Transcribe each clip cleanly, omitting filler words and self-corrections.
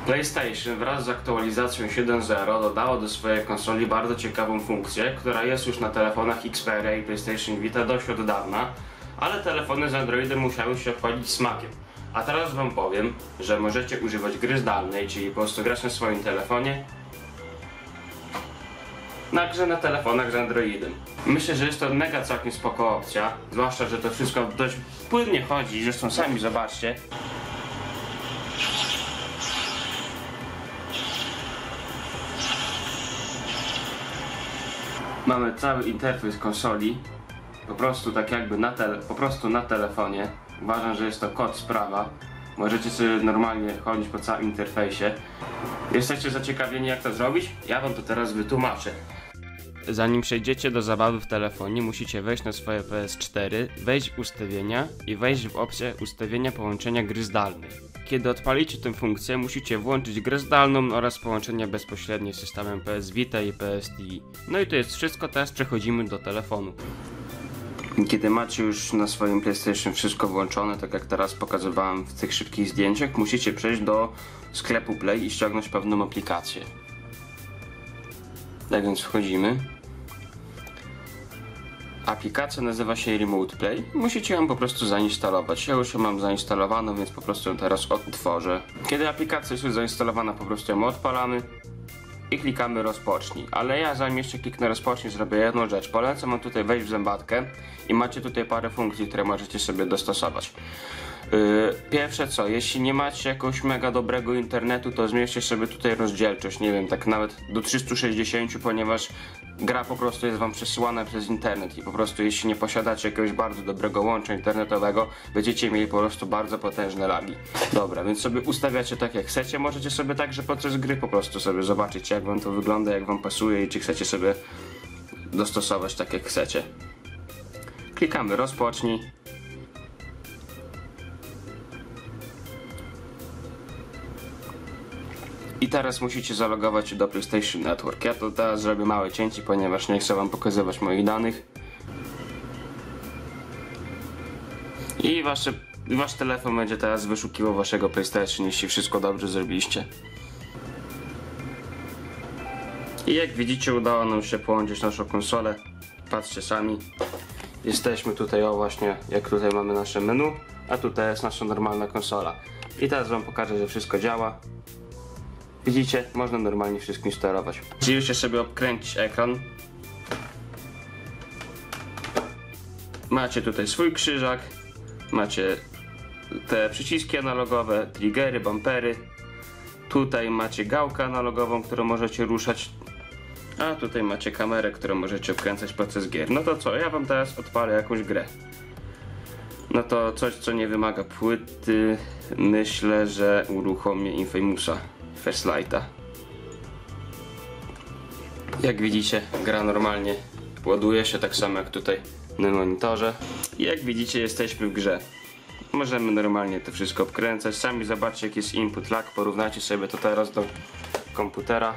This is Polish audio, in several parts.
PlayStation wraz z aktualizacją 7.0 dodało do swojej konsoli bardzo ciekawą funkcję, która jest już na telefonach Xperia i PlayStation Vita dość od dawna, ale telefony z Androidem musiały się obchodzić smakiem. A teraz wam powiem, że możecie używać gry zdalnej, czyli po prostu grać na swoim telefonie, na grze na telefonach z Androidem. Myślę, że jest to mega całkiem spoko opcja, zwłaszcza, że to wszystko dość płynnie chodzi, zresztą sami zobaczcie. Mamy cały interfejs konsoli, po prostu tak jakby na telefonie. Uważam, że jest to kod sprawa. Możecie sobie normalnie chodzić po całym interfejsie. Jesteście zaciekawieni, jak to zrobić? Ja wam to teraz wytłumaczę. Zanim przejdziecie do zabawy w telefonie, musicie wejść na swoje PS4, wejść w ustawienia i wejść w opcję ustawienia połączenia gry zdalnej. Kiedy odpalicie tę funkcję, musicie włączyć grę zdalną oraz połączenie bezpośrednie z systemem PS Vita i PSTI. No i to jest wszystko, teraz przechodzimy do telefonu. Kiedy macie już na swoim PlayStation wszystko włączone, tak jak teraz pokazywałem w tych szybkich zdjęciach, musicie przejść do sklepu Play i ściągnąć pewną aplikację. Tak więc wchodzimy. Aplikacja nazywa się Remote Play. Musicie ją po prostu zainstalować. Ja już ją mam zainstalowaną, więc po prostu ją teraz odtworzę. Kiedy aplikacja jest już zainstalowana, po prostu ją odpalamy i klikamy rozpocznij. Ale ja zanim jeszcze kliknę rozpocznij, zrobię jedną rzecz. Polecam wam tutaj wejść w zębatkę i macie tutaj parę funkcji, które możecie sobie dostosować. Pierwsze co, jeśli nie macie jakiegoś mega dobrego internetu, to zmierzcie sobie tutaj rozdzielczość, nie wiem, tak nawet do 360, ponieważ gra po prostu jest wam przesyłana przez internet i po prostu jeśli nie posiadacie jakiegoś bardzo dobrego łącza internetowego, będziecie mieli po prostu bardzo potężne lagi. Dobra, więc sobie ustawiacie tak jak chcecie, możecie sobie także podczas gry po prostu sobie zobaczyć, jak wam to wygląda, jak wam pasuje i czy chcecie sobie dostosować tak jak chcecie. Klikamy rozpocznij. I teraz musicie zalogować się do PlayStation Network. Ja to teraz zrobię małe cięcie, ponieważ nie chcę wam pokazywać moich danych. I wasz telefon będzie teraz wyszukiwał waszego PlayStation, jeśli wszystko dobrze zrobiliście. I jak widzicie, udało nam się połączyć naszą konsolę. Patrzcie sami. Jesteśmy tutaj, o właśnie, jak tutaj mamy nasze menu, a tutaj jest nasza normalna konsola. I teraz wam pokażę, że wszystko działa. Widzicie? Można normalnie wszystkim sterować. Musicie sobie obkręcić ekran. Macie tutaj swój krzyżak. Macie te przyciski analogowe, triggery, bumpery. Tutaj macie gałkę analogową, którą możecie ruszać. A tutaj macie kamerę, którą możecie obkręcać podczas gier. No to co? Ja wam teraz odpalę jakąś grę. No to coś, co nie wymaga płyty. Myślę, że uruchomię Infamousa. First Lighta. Jak widzicie, gra normalnie ładuje się tak samo jak tutaj na monitorze. I jak widzicie, jesteśmy w grze. Możemy normalnie to wszystko obkręcać. Sami zobaczcie, jaki jest input lag. Porównajcie sobie to teraz do komputera.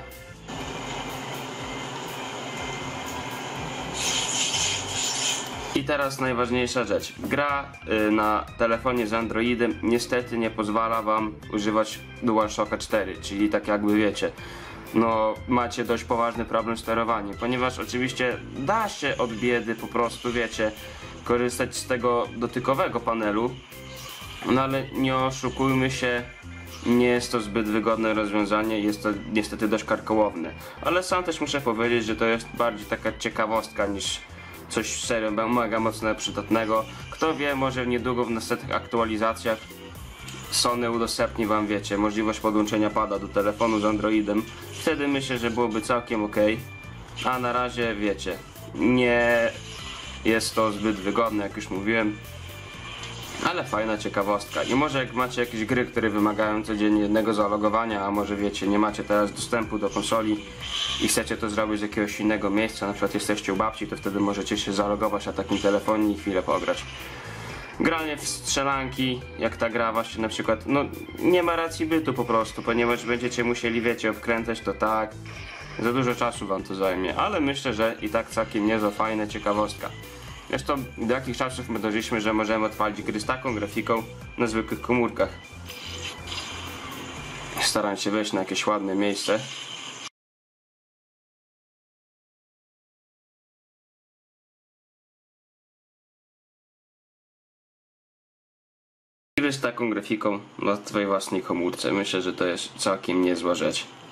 I teraz najważniejsza rzecz. Gra na telefonie z Androidem niestety nie pozwala wam używać DualShocka 4, czyli tak jakby wiecie, no macie dość poważny problem z sterowaniem, ponieważ oczywiście da się od biedy po prostu, wiecie, korzystać z tego dotykowego panelu, no ale nie oszukujmy się, nie jest to zbyt wygodne rozwiązanie, jest to niestety dość karkołomne, ale sam też muszę powiedzieć, że to jest bardziej taka ciekawostka niż coś serio mega mocno przydatnego. Kto wie, może niedługo w następnych aktualizacjach Sony udostępni wam, wiecie, możliwość podłączenia pada do telefonu z Androidem. Wtedy myślę, że byłoby całkiem ok. A na razie, wiecie, nie jest to zbyt wygodne, jak już mówiłem. Ale fajna ciekawostka. I może jak macie jakieś gry, które wymagają codziennie jednego zalogowania, a może wiecie, nie macie teraz dostępu do konsoli i chcecie to zrobić z jakiegoś innego miejsca, na przykład jesteście u babci, to wtedy możecie się zalogować na takim telefonie i chwilę pograć. Granie w strzelanki, jak ta gra właśnie na przykład, no nie ma racji bytu po prostu, ponieważ będziecie musieli, wiecie, obkręcać to tak, za dużo czasu wam to zajmie, ale myślę, że i tak całkiem niezła fajna ciekawostka. Zresztą do jakich czasów my dożyliśmy, że możemy odpalić gry z taką grafiką na zwykłych komórkach. Staram się wejść na jakieś ładne miejsce. I z taką grafiką na twojej własnej komórce. Myślę, że to jest całkiem niezła rzecz.